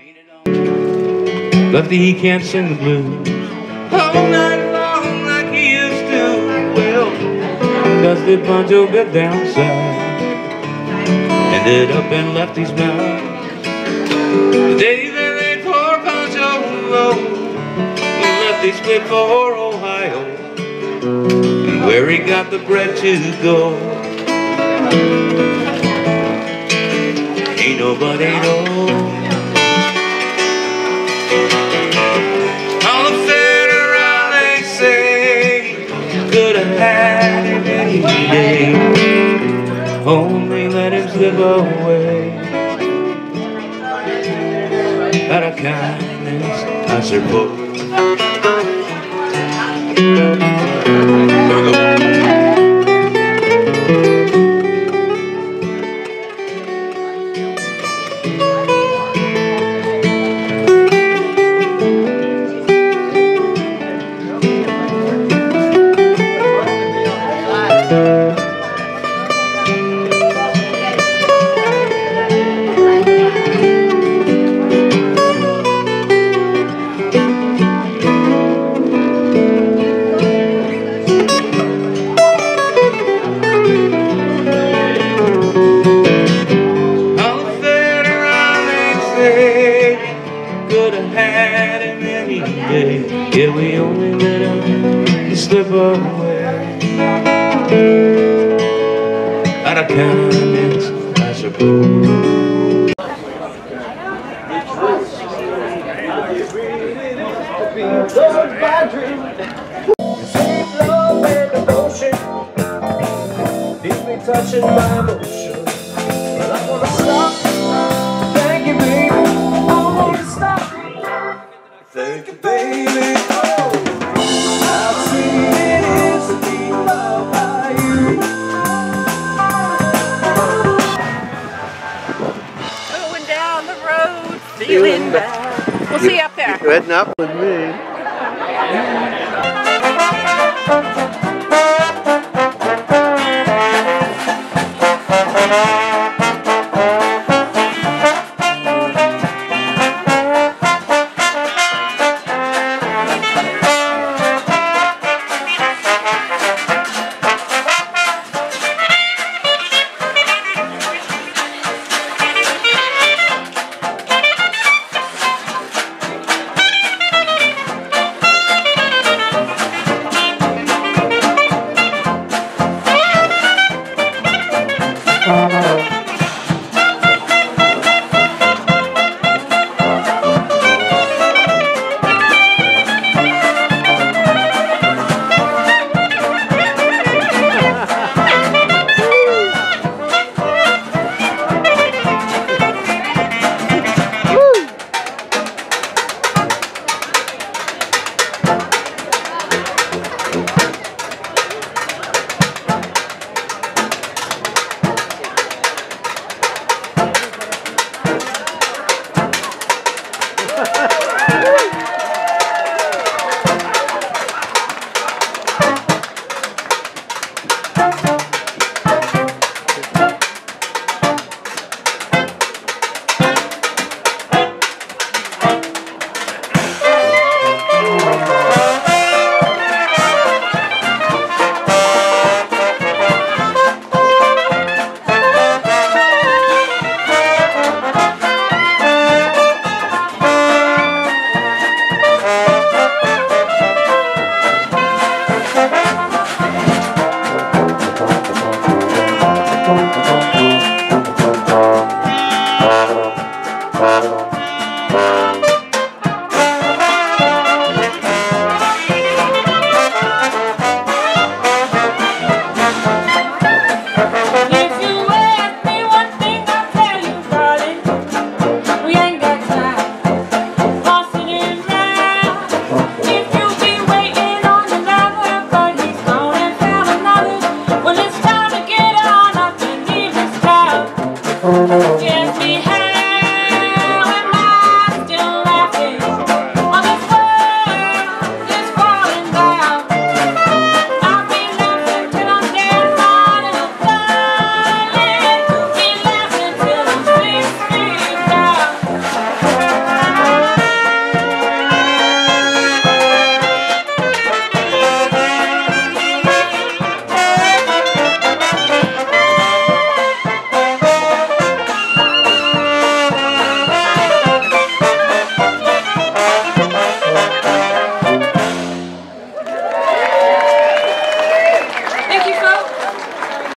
Lefty, he can't sing the blues all night long like he used to. Well, Dusty Poncho got down south, ended up in Lefty's mouth. The day they laid poor Poncho low, Lefty split for Ohio, and where he got the bread to go, ain't nobody knows. Had him any day, only let him slip away. Out of kindness, I suppose. Yeah, we only let him slip away. Out of kindness, I suppose. Touching my emotion, but I wanna stop. Thank you, baby. I wanna stop. Thank you, baby. Oh, how sweet it is to be loved by you. Going down the road, feeling bad. We'll see you up there. You're heading up with me. Just be happy.